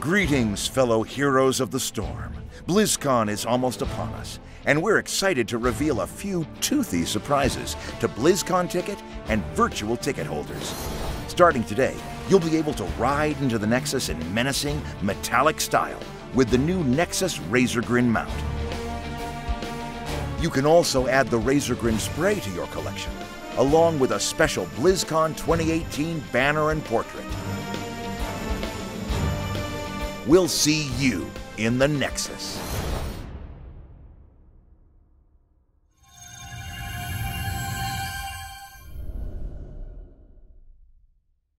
Greetings, fellow heroes of the storm. BlizzCon is almost upon us, and we're excited to reveal a few toothy surprises to BlizzCon ticket and virtual ticket holders. Starting today, you'll be able to ride into the Nexus in menacing, metallic style with the new Nexus Razor Grin mount. You can also add the Razor Grin spray to your collection, along with a special BlizzCon 2018 banner and portrait. We'll see you in the Nexus.